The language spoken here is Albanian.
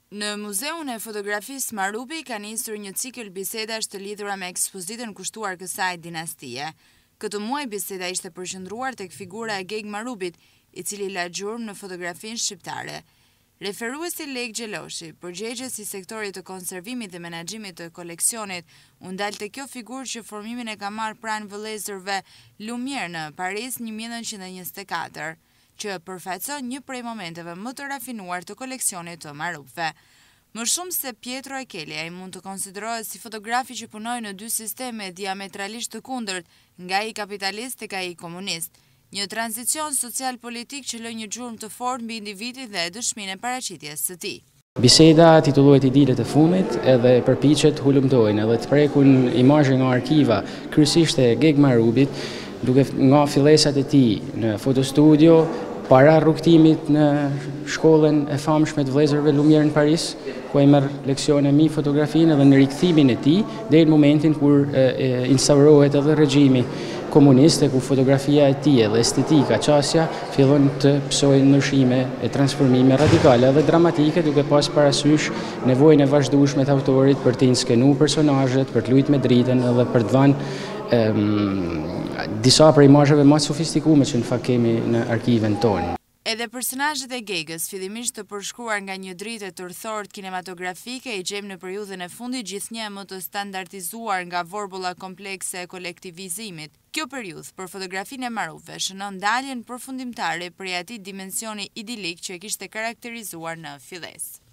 Në Muzeun e Fotografisë Marubi ka nisur një cikël bisedash të lidhura me ekspozitën kushtuar kësaj dinastie. Këtë muaj biseda ishte përqendruar tek figura e Geg Marubit, i cili la gjurmë në fotografinë shqiptare. Referuesi Lek Gjeloshi, përgjegjës i sektorit të konservimit dhe menaxhimit të koleksionit, u ndal te kjo figurë që formimin e ka marrë pranë vëllezërve Lumière në Paris 1924. Që përfaqëson një prej momenteve më të rafinuar të koleksionit të Marubëve. Më shumë se Pietro Ekeli, ai mund të konsiderohet si fotografi që punoi në dy sisteme diametralisht të kundërt, nga ai kapitalist tek ai komunist. Një tranzicion social-politik që lë një gjurmë të fortë mbi individin dhe dëshminë e paraqitjes së tij. Biseda titullohet Idilet e fundit edhe përpiqet hulumtojnë edhe të prekun imazhe nga arkiva, kryesisht e Geg Marubit, duke nga fillesat e tij në fotostudio, para rrugtimit në shkollën e famshme të vëllezërve Lumière në Paris, ku ai merr leksione mbi fotografinë dhe në rikthimin e tij deri në momentin kur instaurohet edhe regjimi komunist, ku fotografia e tij dhe estetika, qasja fillon të psojnë ndryshime e transformime radikale dhe dramatike, duke pas parasysh nevojën e vazhdueshme të autorit për të inskenuar personazhet, për të luajtur me dritën edhe për të dhënë disa prej imazheve më sofistikuar që në fakt kemi në arkiven tonë. Edhe personazhet e Gegës, fillimisht të përshkruar nga një dritë tërthort kinematografike, i gjejmë në periudhën e fundit gjithnjë më të standardizuar nga vorbulla komplekse e kolektivizimit. Kjo periudhë për fotografinë e Marubëve shënon daljen përfundimtare prej atij dimensioni idilik që e kishte karakterizuar në filesë.